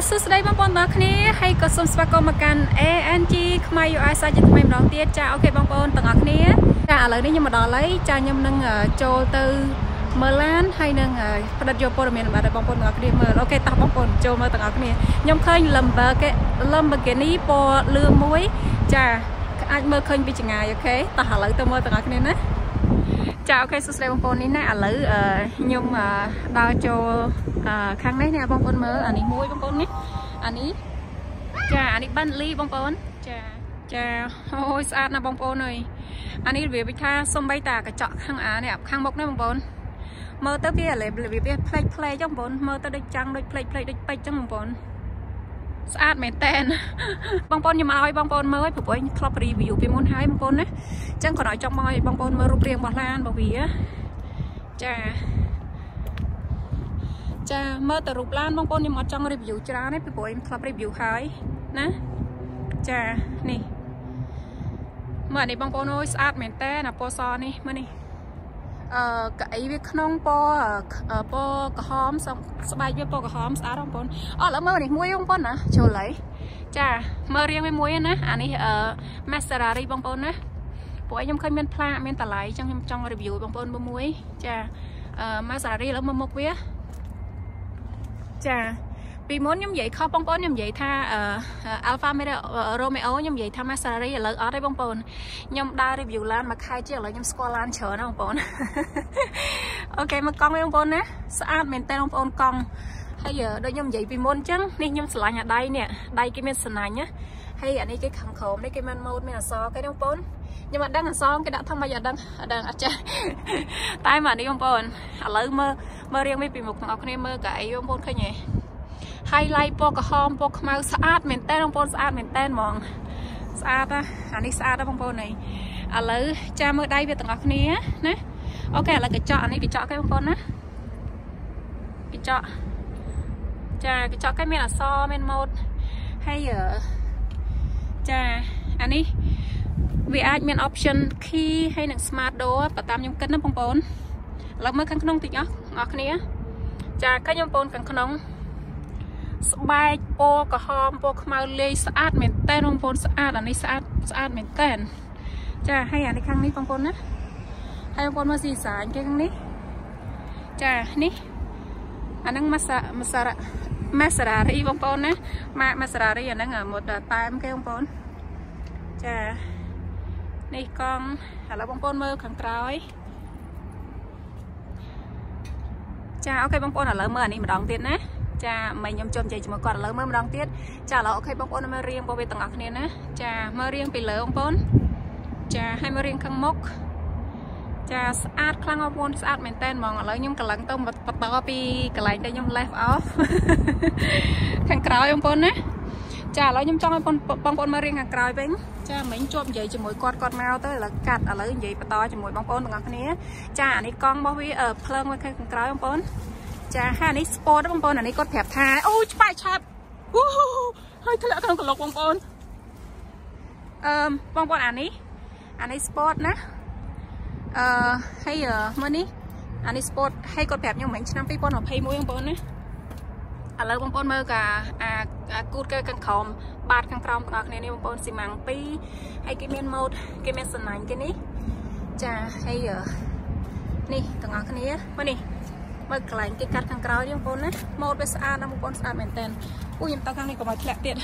សួស្តីបងប្អូនទាំងអស់គ្នាហើយក៏សូមស្វាគមន៍មកកាន់ ANG ខ្មែរ UI សាជាថ្មីម្ដងទៀតចាអូខេបងប្អូនទាំងអស់គ្នាចាឥឡូវនេះខ្ញុំមកដល់ហើយចាខ្ញុំនឹងចូលទៅមើលឡានហើយនឹងផ្ដិតយកព័ត៌មានបាទបងប្អូនទាំងអស់គ្នាមើលអូខេតោះបងប្អូនចូលមើលទាំងអស់គ្នាខ្ញុំឃើញ Lamborghini ពណ៌លឿងមួយចាអាចមើលឃើញពីចម្ងាយអូខេតោះឥឡូវទៅមើលទាំងអស់គ្នាណាចាអូខេសួស្តីបងប្អូននេះណាឥឡូវខ្ញុំដើរចូលខាងនេះណាបងប្អូនមើលអានេះមួយបងប្អូននេះអានេះចាអានេះBentleyបងប្អូនចាអូយស្អាតណាស់បងប្អូនអើយអានេះរបៀបថាសំបីតាកញ្ចក់ខាងនេះខាងមុខនេះបងប្អូនមើលទៅវារបៀបផ្លេចចឹងបងប្អូនមើលទៅដូចចាំងដូចផ្លេចដូចពេជ្រចឹងបងប្អូនស្អាតមែនតែនបងប្អូនខ្ញុំឲ្យបងប្អូនមើលព្រោះខ្ញុំធ្លាប់ review ពីមុនហើយបងប្អូនណាអញ្ចឹងក៏ឲ្យចង់មកឲ្យបងប្អូនមើលរូបរាងរបស់ឡានរបស់វាចាមើលទៅរូបឡានបងប្អូនខ្ញុំអត់ចង់ review ច្រើនទេពីព្រោះខ្ញុំធ្លាប់ review ហើយណាចានេះមើលនេះបងប្អូនអើយស្អាតមែនតែនអាពណ៌សនេះមើលនេះកៅអីវាក្នុងពណ៌ក្រហមស្បែកវាពណ៌ក្រហមស្អាតបងប្អូនឥឡូវមើលនេះមួយបងប្អូនណាចូលហើយចាមើលរៀងវាមួយណាអានេះMaserati បងប្អូនណាពួកឯងខ្ញុំឃើញមានផ្លាកមានតម្លៃចឹងខ្ញុំចង់ review បងប្អូនមើលមួយចាMaserati ឥឡូវមើលមុខវាចាពីមុនខ្ញុំនិយាយខុសបងប្អូនខ្ញុំនិយាយថាAlfa Romeo ខ្ញុំនិយាយថា Maserati ឥឡូវអត់ទេបងប្អូនខ្ញុំដើរ review ឡានមួយខែជាងឥឡូវខ្ញុំស្គាល់ឡានច្រើនណាបងប្អូនអូខេមកកង់វិញបងប្អូនណាស្អាតមែនតើបងប្អូនកង់ហើយដូចខ្ញុំនិយាយពីមុនអញ្ចឹងនេះខ្ញុំឆ្លាញ់អាដៃនេះដៃគេមានសំណាញ់ណាហើយអានេះគេខាងក្រោមនេះគេមានម៉ូដមានអក្សរគេបងប្អូនខ្ញុំអត់ដឹងអក្សរគេដាក់ថាម៉េចអត់ដឹងអត់ចាស់តែមកនេះបងប្អូនឥឡូវមើលរៀងវាពីមុខទាំងអស់គ្នាមើលកៅអីបងប្អូនឃើញទេhighlight ពណ៌ក្រហមពណ៌ខ្មៅស្អាតមែនតើបងប្អូនស្អាតមែនតើហ្មងស្អាតណាអានេះស្អាតណាបងប្អូននេះឥឡូវចាំមើលដៃវាទាំងអស់គ្នាណាអូខេឥឡូវកញ្ចក់អានេះកញ្ចក់គេបងប្អូនណាកញ្ចក់ចាកញ្ចក់គេមានអក្សរមានម៉ូដហើយចាអានេះវាអាចមាន option key ហើយនិង smart door បើតាមខ្ញុំគិតណាបងប្អូនឥឡូវមើលខាងក្នុងតិចអស់គ្នាចាឃើញបងប្អូនខាងក្នុងស្បែកពណ៌ក្រហមពណ៌ខ្មៅលាយស្អាតមែនតើបងប្អូនស្អាតអានេះស្អាតមែនតើចាហើយអានេះខាងនេះបងប្អូនណាហើយបងប្អូនមើលស៊ីសាញគេខាងនេះចានេះអាហ្នឹងMaserati បងប្អូនណាMaserati អាហ្នឹងម៉ូដតែមគេបងប្អូនចានេះកង់ឥឡូវបងប្អូនមើលខាងក្រោយចាអូខេបងប្អូនឥឡូវមើលអានេះម្ដងទៀតណាចាមិនខ្ញុំចូលនិយាយជាមួយគាត់ឥឡូវមើលម្ដងទៀតចាឥឡូវអូខេបងប្អូនមើលរៀងរបស់វាទាំងអស់គ្នាណាចាមើលរៀងពីលើបងប្អូនចាហើយមើលរៀងខាងមុខចាស្អាតខ្លាំងបងប្អូនស្អាតមែនតើហ្មងឥឡូវខ្ញុំកំឡុងទៅបន្តពីកន្លែងដែលខ្ញុំ left off ខាងក្រោយបងប្អូនណាចាឥឡូវខ្ញុំចង់ឲ្យបងប្អូនមើលរៀងខាងក្រោយវិញចាមិញជាប់និយាយជាមួយគាត់មកទៅឥឡូវកាត់ឥឡូវនិយាយបន្តជាមួយបងប្អូនទាំងអស់គ្នាចាអានេះកង់របស់វាភ្លើងមកខាងក្រោយបងប្អូនចាហើយនេះ sport បងប្អូនអានេះគាត់ប្រាប់ថាអូច្បាច់ឆាប់ហើយធ្លាក់ក្នុងក្លុកបងប្អូនបងប្អូនអានេះ sport ណាហើយមើលនេះអានេះ sport ហើយគាត់ប្រាប់ខ្ញុំមិញឆ្នាំ2021បងប្អូនណាឥឡូវបងប្អូនមើលកាអាគូតគេខាងក្រោមបាតខាងក្រោមទាំងអស់គ្នានេះបងប្អូនស៊ីម៉ាំង2ហើយគេមានម៉ូដគេមានសំណាញ់គេនេះចាហើយនេះទាំងអស់គ្នាមើលនេះមើលកន្លែងគេកាត់ខាងក្រោយបងប្អូនណាម៉ូដវាស្អាតណាស់បងប្អូនស្អាតមែនតើអូខ្ញុំទៅខាងនេះកុំឲ្យធ្លាក់ទៀត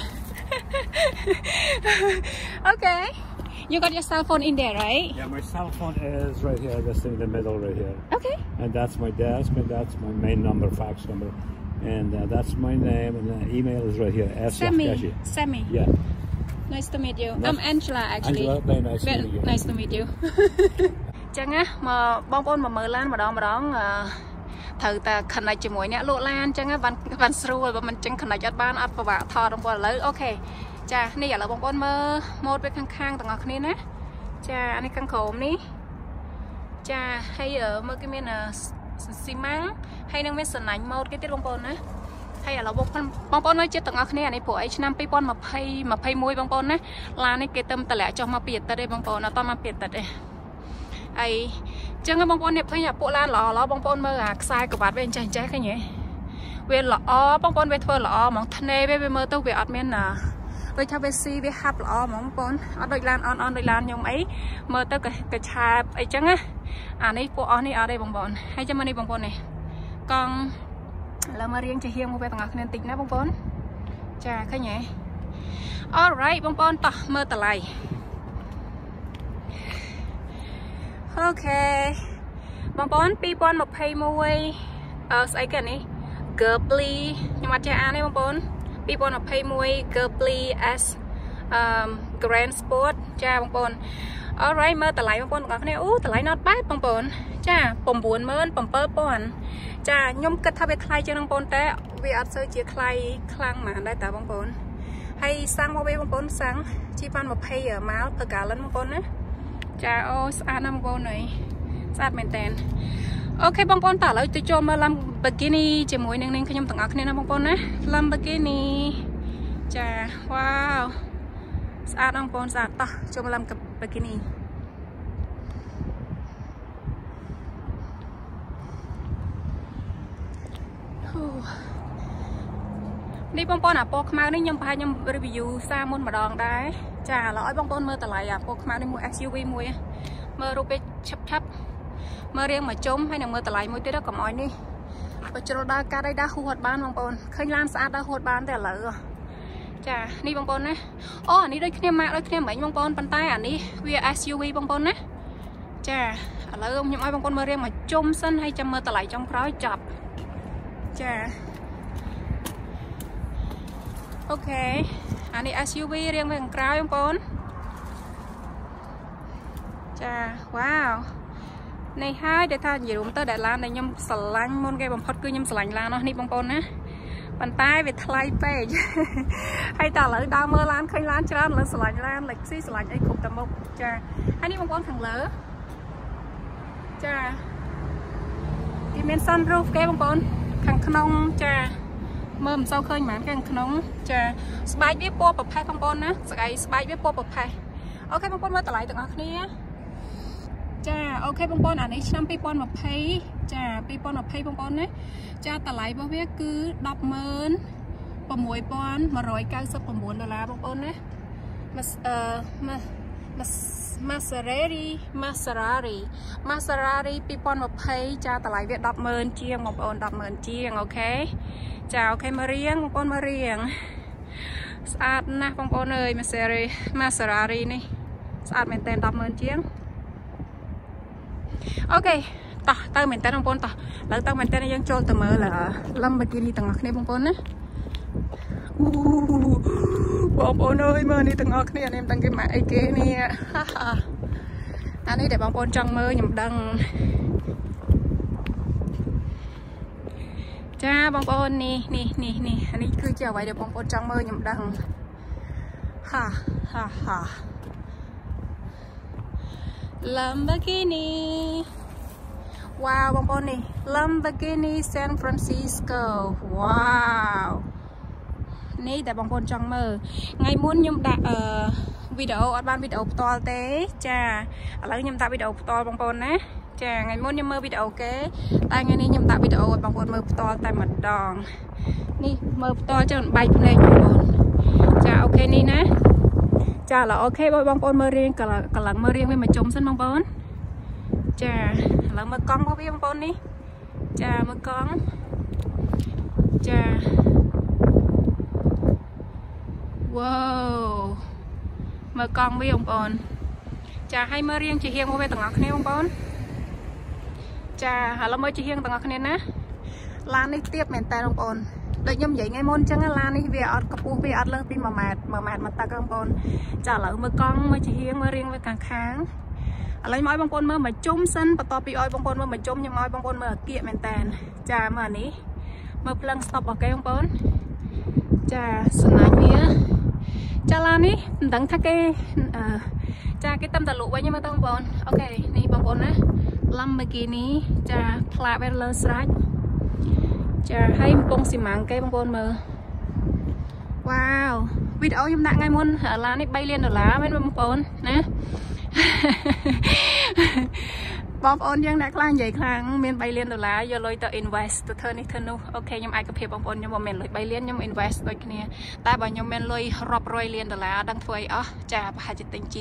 អូខេYou got your cell phone in there, right? Yeah, my cell phone is right here, just in the middle right here. Okay. And that's my desk, and that's my main number, fax number. And that's my name, and the email is right here. Sammy. Yeah. Nice to meet you. I'm Angela, actually. Angela, very nice to meet you. Nice to meet you. ចឹងណាបងប្អូនមកមើលឡានម្ដងត្រូវតែ connect ជាមួយអ្នកលក់ឡានចឹងបានស្រួលបើមិនចឹង connect អត់បានអត់ពិបាកថតបងប្អូនឥឡូវអូខេចានេះឥឡូវបងប្អូនមើលម៉ូដវាខាងទាំងអស់គ្នាណាចាអានេះខាងក្រោមនេះចាហើយមើលគេមានស៊ីម៉ាំងហើយនឹងមានសំណាញ់ម៉ូដគេទៀតបងប្អូនណាហើយឥឡូវបងប្អូនមើលចិត្តទាំងអស់គ្នាអានេះព្រោះអីឆ្នាំ2021បងប្អូនណាឡាននេះគេទៅតម្លាក់ចុះមកពីអាទិត្យទេបងប្អូនអត់តមកពីអាទិត្យទេហើយចឹងបងប្អូននេះឃើញពួកឡានល្អបងប្អូនមើលអាខ្សែក្រវ៉ាត់វាចេះឃើញទេ về lọ bông bông về thua lọ mong thân về mơ tôi về ọt miền nè với cho về si về hấp lọ mong bông ở đôi lan on đôi lan nhung ấy mơ tôi cái chà ấy chăng á này cô on này ở đây bông bông hay cho mình đi bông bông này con là mà riêng chỉ hiên một về tầng nên tính nè bông bông chà cái nhẹ alright bông bông tỏ mơ tờ lại ok bông bông pi bông một pay môi sai cái này Ghibli nhưng mà cha này bông bông pi bông một pay môi Ghibli as Grand Sport cha bông bông alright mơ tờ lại bông bông cái này tờ lại not bad bông bông cha bông buồn mơn bông pơ bông cha nhung kết thúc với khai cho bông bông té vì ở sơ chia khai khang mà đây ta bông bông hay sang một bên bông bông sang chỉ ban một pay ở máu tất cả lên bông bông á cha ô sao năm bông này sát mền tên ok bông bông tả lại tôi cho mà làm bikini chỉ mũi nên khi nhom tặng áo này bông bông á làm bikini cha wow sát bông bông sát ta cho mà làm cặp bikini đi bông bông à po Khmer đấy nhom phải nhom review xa môn mà đòn đấy chà lõi bông bông mơ tờ lại à po Khmer đi mua SUV mua mơ rupe chắp mơ riêng mà trống hay là mơ tờ lại mua tới đó còn mọi đi và cho đa ca đây đã hụt bán bông bông khơi lan xa đã hụt bán để lỡ chà đi bông bông đấy ní đây kia mạ đây kia mấy bông bông bàn tay ní via SUV bông bông đấy chà lỡ ông nhom ai bông bông mơ riêng mà trống sân hay cho mơ tờ lại trong khói chập chà ok này SUV riêng với thằng cào bông bông chà wow này hai để thay nhiều tới Đài Loan này nhom sờ lanh môn cái bông phật cứ nhom sờ lanh lan nó đi bông bông á bàn tay về thay pe hay ta lỡ đau mơ lan khơi lan cho lỡ sờ lanh lan lịch xí sờ lanh ấy cục tầm một chà hai đi bông bông thằng lỡ chà cái men sunroof cái bông bông thằng khăn chà mơm sau khơi mảng cái nóng chà spy biết po bọc hai bông bông á cái spy biết po bọc hai ok bông bông mới trở lại từng ngọc này chà ok bông bông này năm pi bông một pay chà pi bông một pay bông bông đấy cha trở lại bao nhiêu cứ đọc mơn bông muối bông mà rồi cao sấp bông buồn là bông bông đấy Maserati pi bông một pay cha trở lại việc đọc mơn chiêng bông bông đọc mơn chiêng ok chào ok mà riêng con mà riêng sát nè bông bông ơi Maserati này sát mình tên đọc mơn chiếng ok tao mình tên bông bông lỡ tao mình tên này dân trôi từ mơ là Lamborghini tầng ngọc này bông bông á bông bông ơi mơ đi tầng ngọc này anh em tăng cái mạng kia nè anh ấy để bông bông trong mơ nhầm đằng cha bông bông nè anh ấy cứ chờ vậy để bông bông trong mơ nhầm đằng ha Lamborghini wow bông bông nè Lamborghini San Francisco wow nè để bông bông trong mơ ngày muốn nhầm đặt video ở ban video to té cha lấy nhầm tạo video to bông bông nè chà ngày muốn nhầm mơ video ok tay ngày nay nhầm tạo video bằng một mơ to tay mặt đòn nè mơ to cho bay này chà ok nè nè chà là ok bôi bông bông mơ riêng cả lần mơ riêng với mà trông sân bông bông chà là mơ con có biết bông bông đi chà mơ con chà wow mơ con với bông bông chà hay mơ riêng chỉ hiên về tầng ngọc này bông bông chà hà mới chỉ hiên tầng ngọc này nè lan đi tiếp mền tay bông bông đợi nhom vậy ngay môn chẳng lan đi về ở cặp về ở lên pin mà mệt mà ta bông bông chà lỡ mơ con mơ chỉ hiên mơ riêng với càng kháng lấy mói bông bông mơ mà trúng sân và to pi oi bông bông mơ mà trúng nhưng mói bông bông mơ kia mền tàn chà mơ ní mơ plug stop ở cái bông bông chà sân này mía chà lan đi đắng thắc cái cha cái tâm tật lụ vậy nhưng mà tông bồn ok ní bông bồn á Lamborghini cha Traveler Strike cha hay bông xì mảng cái bông bồn mờ wow video nhầm nặng ngay môn ở lá này bay lên ở lá bên bông bồn nè បងប្អូនយើងអ្នកខ្លាំងនិយាយខ្លាំងមាន3លានដុល្លារយកលុយទៅ invest ទៅធ្វើនេះធ្វើនោះអូខេខ្ញុំអាចកភាពបងប្អូនខ្ញុំមិនមែនលុយ3លានខ្ញុំ invest ដូចគ្នាតែបើខ្ញុំមានលុយរាប់រយលានដុល្លារអត់ដឹងធ្វើអីអស់ចាប្រហែលជាទិញជី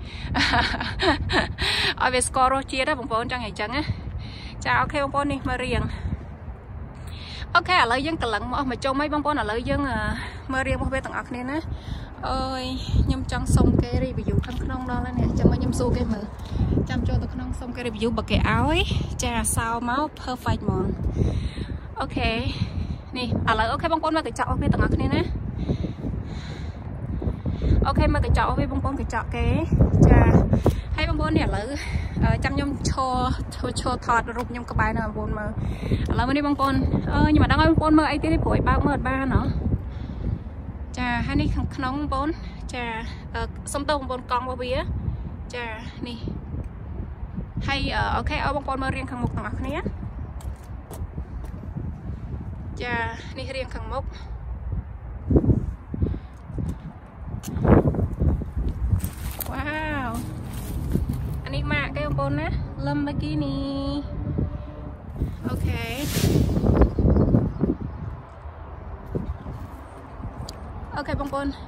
ឲ្យវាស្គាល់រសជាតិបងប្អូនចង់និយាយចឹងណាចាអូខេបងប្អូននេះមករៀងអូខេឥឡូវយើងកន្លឹងមកចុំឲ្យបងប្អូនឥឡូវយើងមើលរៀងរបស់វាទាំងអស់គ្នាណាអើយខ្ញុំចង់សុំគេ review ខាងក្នុងដល់ហើយនេះចាំមកខ្ញុំសួរគេមើលចាំចូលទៅក្នុងសុំគេ review បើគេឲ្យចាសោមក perfect ហ្មងអូខេនេះឥឡូវអូខេបងប្អូនមកកញ្ចក់របស់វាទាំងអស់គ្នាណាអូខេមកកញ្ចក់របស់វាបងប្អូនកញ្ចក់គេចាហើយបងប្អូននេះឥឡូវចាំខ្ញុំឈរថតរូបខ្ញុំក្បែរនៅបងប្អូនមើលឥឡូវនេះបងប្អូនខ្ញុំមិនដឹងឲ្យបងប្អូនមើលអីទៀតទេព្រោះឲ្យបើកមើលអត់បានហ៎ចាហើយនេះខាងក្នុងបងប្អូនចាសុំតើបងប្អូនកង់របស់វាចានេះហើយអូខេឲ្យបងប្អូនមើលរៀងខាងមុខទាំងអស់គ្នាចានេះរៀងខាងមុខវ៉ាវអានេះម៉ាកគេបងប្អូនណា Lamborghini អូខេអូខេបងប្អូន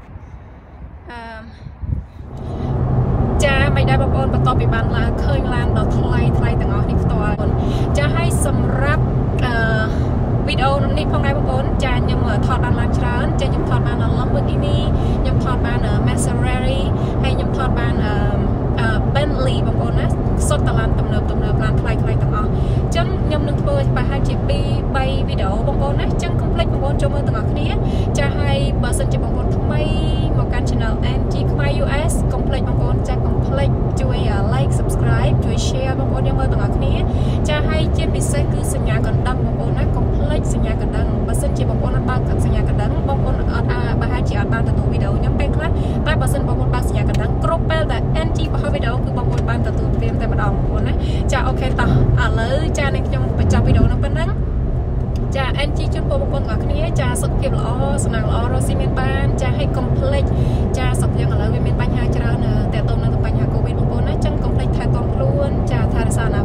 ចាមិនដែរបងប្អូនបន្ទាប់ពីបានឡើងឃើញឡានដ៏ថ្លៃទាំងអស់នេះផ្ទាល់ចាឲ្យសម្រាប់វីដេអូនេះផងដែរបងប្អូនចាខ្ញុំថតបានឡើងច្រើនចាខ្ញុំថតបាន Lamborghini ខ្ញុំថតបាន Maserati ហើយខ្ញុំថតបានBentley បងប្អូនណាសុទ្ធតែឡានទំនើបឡានថ្លៃទាំងអស់អញ្ចឹងខ្ញុំនឹងធ្វើប្រហែលជា2-3វីដេអូបងប្អូនណាអញ្ចឹងកុំភ្លេចបងប្អូនចូលមើលទាំងអស់គ្នាចាហើយបើសិនជាបងប្អូនថ្មីមកកាន់ Channel NG ខ្មែរ US កុំភ្លេចបងប្អូនចាកុំភ្លេចជួយ like subscribe ជួយ share បងប្អូនយើងមើលទាំងអស់គ្នាចាហើយជាពិសេសគឺសញ្ញាកណ្ដឹងបងប្អូនណាកុំភ្លេចសញ្ញាកណ្ដឹងបើសិនជាបងប្អូនអត់បើកសញ្ញាកណ្ដឹងបងប្អូនអត់ប្រហែលជាអត់បានទទួលវីដេអូខ្ញុំពេលខ្លះតែបើសិនបងប្អូនបើកសញ្ញាកណ្ដឹងគ្រប់ពេលដែល NG បង្ហោះវីដេអូគឺបងប្អូនបានទទួលព្រាមតែម្ដងបងប្អូនណាចាអូខេតោះឥឡូវចានឹងខ្ញុំបញ្ចប់វីដេអូនោះប៉ុណ្ណឹងចា NG ជូនបងប្អូនទាំងអស់គ្នាចាសុខភាពល្អសំណាងល្អរស់ស៊ីមានបានចាឲ្យកុំភ្លេចចាសុខយើងឥឡូវវាមានបញ្ហាច្រើនទាក់ទងនឹងបញ្ហា COVID បងប្អូនណាចឹងកុំភ្លេចថែទាំខ្លួនចាថែរក្សាអនា